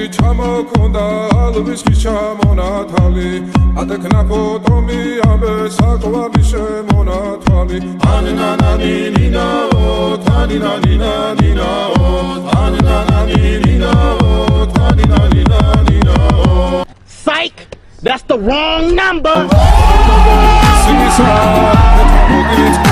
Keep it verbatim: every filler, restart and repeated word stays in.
ჩამოქონდა ალვისის ჩამონათალი ატეკნა ფოტომი ამბე საკვარი შემონათვალი ანანანინინაო თანინანინანინაო ანანანინინაო თანინანინანინაო Psych! That's the wrong number! Sing it out,